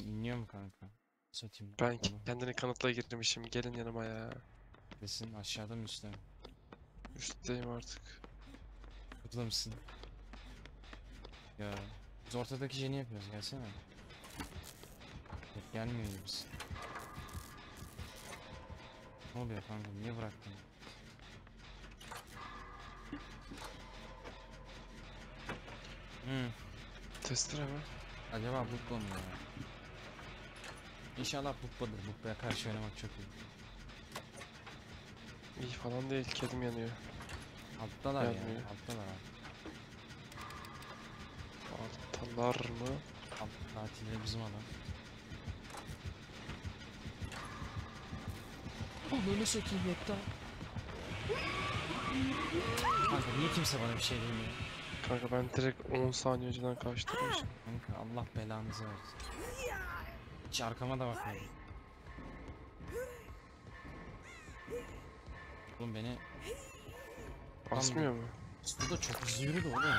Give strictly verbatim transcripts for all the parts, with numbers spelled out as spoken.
İniyor mu kanka? Satayım. Ben Onu. kendini kanıtla girmişim. Gelin yanıma ya. Desin aşağıda mı üstte mi? Üstteyim artık. Burada mısın? Ya. Biz ortadaki jeni yapıyoruz, gelsene. Yok, gelmiyor biz. Ne oluyor kanka? Niye bıraktın? Hmm. Testere mi? Acaba Bukba mı ya? İnşallah Bukba'dır. Bukba'ya karşı oynamak çok iyi. İyi falan değil. Kedim yanıyor. Alttalar ya. Gelmiyor. Alttalar abi. Alttalar mı? Alt tatilde bizim adam. Ananı satayım yokta. Kanka niye kimse bana bir şey demiyor? Kanka ben direkt on saniye önceden kaçtırmışım. Kanka Allah belanızı versin. Hiç arkama da bakmadım. Oğlum beni Basmıyor mu? su da çok hızlı yürüdü oğlum.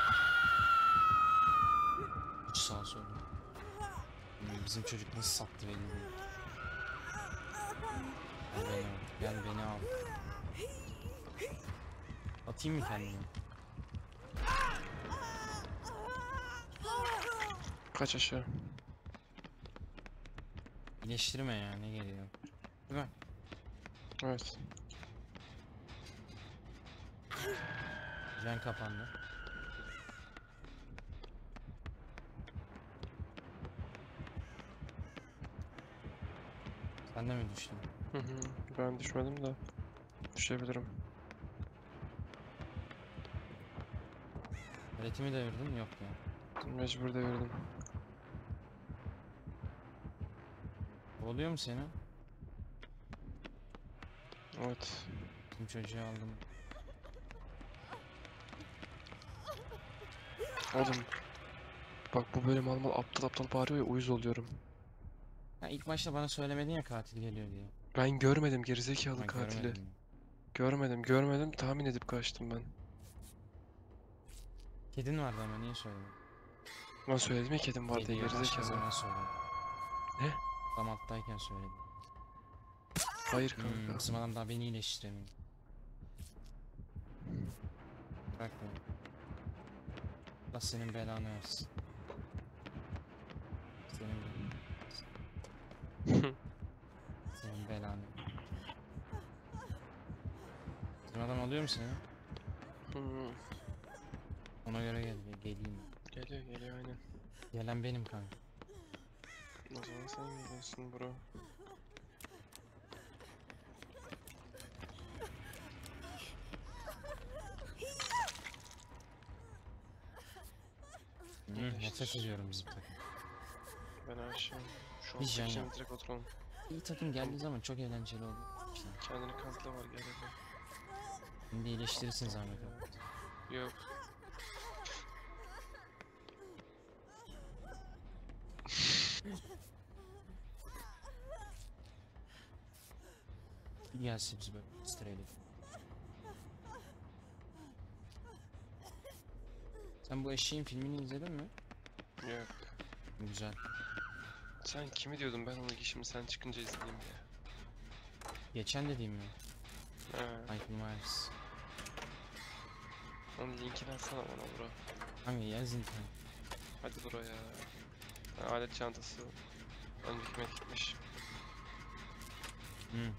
Hiç sağa sola. Hmm, Bizim çocuk nasıl sattı belli değil. Gel beni al. Gel beni al. Atayım mı kendimi? Kaç aşağı? İyileştirme ya, ne geliyor? Değil mi? Evet. Jen kapandı. Sen de mi düştün? Hı hı. Ben düşmedim de. Düşebilirim. Paletimi devirdin mi? Yok ya. Mecbur devirdim. Oluyor mu seni? Evet. Tüm çocuğu aldım. Oğlum. Bak bu böyle mal mal aptal aptal bağırıyor ya, uyuz oluyorum. Ha, ilk başta bana söylemedin ya katil geliyor diye. Ben görmedim gerizekalı Ben katili. görmedim ya. Görmedim görmedim tahmin edip kaçtım ben. Kedin vardı ama niye söylemedin? Ben söyledim ya kedim var diye Kediye başka gerizekalı. zaman söyledim. Ne? Tam alttayken söyledim. Hayır Hmm, kanka. bizim adam daha beni iyileştiremiyor. Bırak beni. Allah senin belanı versin. Senin belanı. Senin belanı. Bizim adam alıyor mu seni? Hmm. Ona göre gel, geleyim. Geliyor geliyor aynen. Gelen benim kanka. O zaman sen geliyorsun bro. Hmm, nefret ediyorum bizim takım. Ben aşağı. Şu an Hiç yan seçeceğim yok. direkt oturalım. İyi takım geldiği zaman çok eğlenceli oldu. İşte, Kendini kanıtla var gel hadi. şimdi iyileştirirsin zahmet abi. Yok. Bir gelsin biz böyle sırayla. Sen bu eşeğin filmini izledin mi? Yok. Güzel. Sen kimi diyordun ben onu şimdi sen çıkınca izleyeyim ya. Geçen dediğim mi? He. Michael Myers. Onun linkini atsana bana bro. Hangi yaz internet? Hadi bro ya. Ha, alet çantası. Önceki gitmiş. Hmm.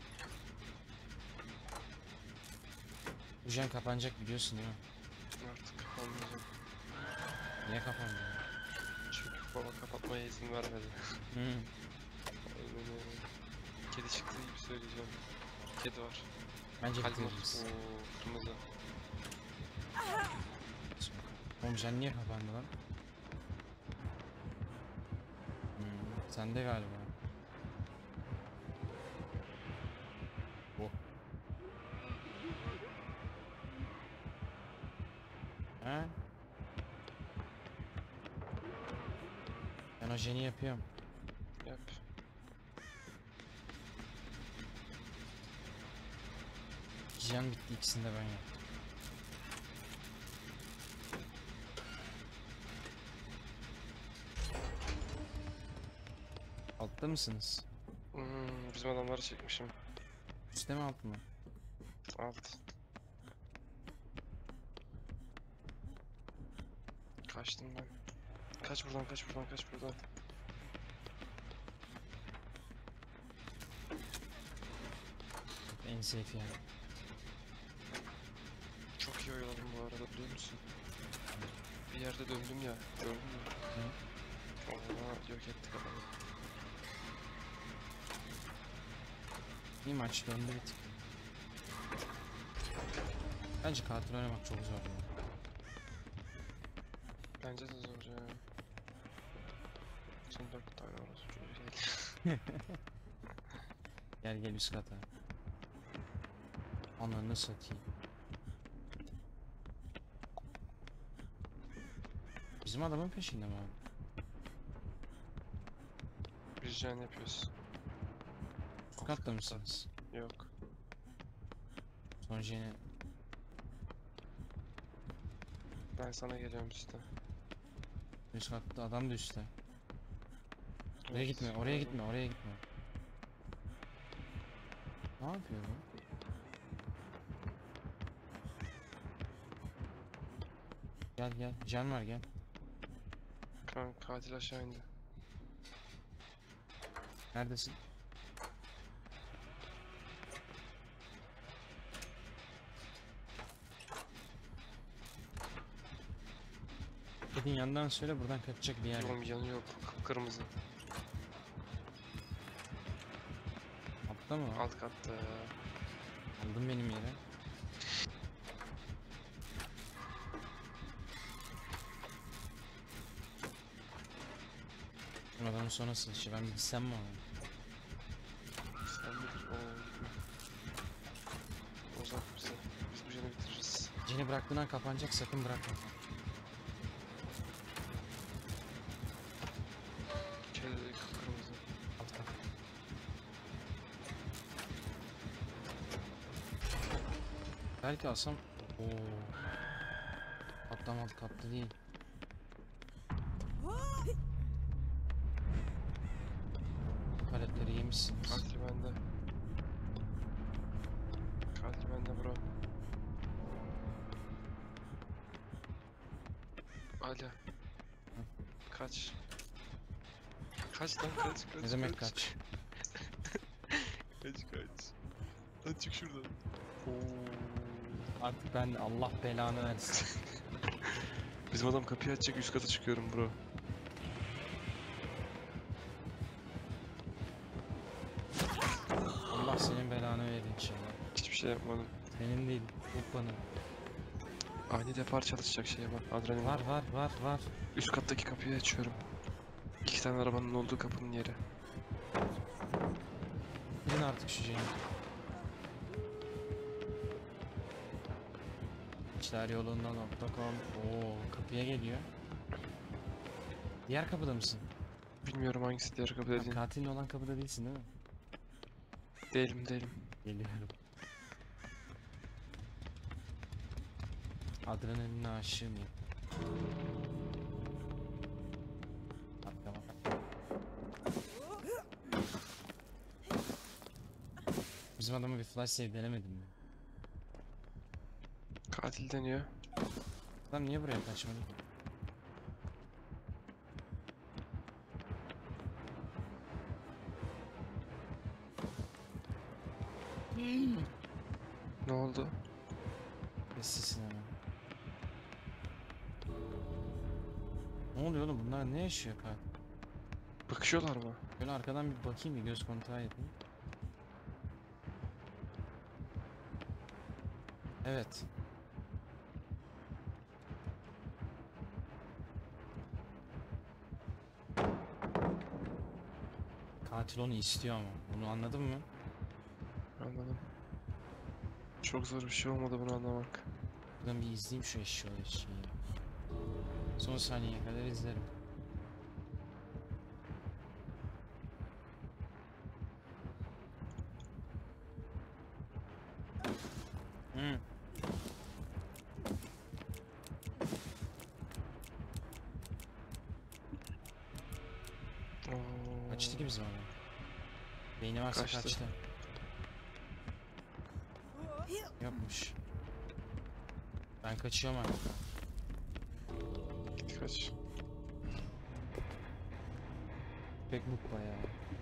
Bu jen kapanacak biliyorsun değil mi? Artık kapanmayacak. Niye kapandı? Çünkü baba kapatmaya izin vermedi. Hmm. Aynen öyle. Kedi çıktı gibi söyleyeceğim. Kedi var. Bence Kalbim bitiririz. ooo kırmızı. Oğlum jen niye kapandı lan? Hmm. Sende galiba. Oh. Ha? Ben o jeni yapıyorum. Yap. Jen bitti, ikisini de ben yaptım. Katta mısınız? Hmm, bizim adamları çekmişim. Üstte mi alt mı? Alt. Kaçtım ben. Kaç buradan, kaç buradan, kaç buradan. En safe yani. Çok iyi oyaladım bu arada, biliyor musun? Bir yerde döndüm ya, gördün mü? Hı. Orada yok ettik adamı. İyi maç döndü bir tık. Bence katil oynamak çok zor ya. Bence de zor ya. Son dört tane orası çocuğu değil. Gel gel üst kata. Ananı satayım. Bizim adamın peşinde mi abi? Biz can yapıyoruz. Üst katta mısınız? Yok. Sonucu yine Ben sana geliyorum üstte. üst katta adam da üstte. Oraya Evet, gitme, oraya gördüm. gitme, oraya gitme. Ne yapıyor bu? Gel gel, can var gel. Kanka katil aşağı indi. Neredesin? Gidin yandan söyle buradan kaçacak bir yer yok. Yolum yanıyor, kıpkırmızı. Altta mı? Alt katta ya. Aldım benim yere. Bu adamın sonu nasıl işi? Ben bir gitsem mi abi? Sen bilir, o gitme. Uzak bize. Biz bu jeni bitiririz. Cini bıraktığın an kapanacak, sakın bırakma. Kelle kıpkırmızı. Alt kat. Belki alsam... Ooo. Atlam alt katta değil. Paletleri yemişsiniz. Katil bende. Katil bende bro. Ala. Kaç. Kaç lan, kaç kaç. Ne demek kaç? Kaç kaç. Lan çık şuradan. Oo. Artık ben de Allah belanı versin. Bizim adam kapıyı açacak, üst kata çıkıyorum bro. Allah senin belanı verir inşallah. Hiçbir şey yapmadım. Senin değil, Uppa'nın. Ani depar çalışacak şeye bak, adrenalin. Var var var var. Üst kattaki kapıyı açıyorum. İki tane arabanın olduğu kapının yeri. Gidin artık şu şeyi. İşler yolundan nokta com. Oo, kapıya geliyor. Diğer kapıda mısın? Bilmiyorum hangisi diğer kapı Ha, dediğin. katilin olan kapıda değilsin değil mi? Değilim değilim. Geliyorum. Adrenaline aşığım ya. Atlama. Bizim adamı bir flash save denemedim mi? Katil deniyor. Adam niye buraya kaçmadı? Ne oldu? Sessizsin hemen. Ne oluyor oğlum, bunlar ne yaşıyor katil? Bakışıyorlar mı? Böyle arkadan bir bakayım, bir göz kontağı yapayım. Evet. Katil onu istiyor ama. Bunu anladın mı? Anladım. Çok zor bir şey olmadı bunu anlamak. Buradan bir izleyeyim şu eşyağı eşeği. Son saniyeye kadar izlerim. Hmm. Oo. Kaçtı ki bizim adam. Beyni varsa Kaçtı. kaçtı. Yapmış. Ben kaçıyorum artık. Git kaç. Pek mutlu ya.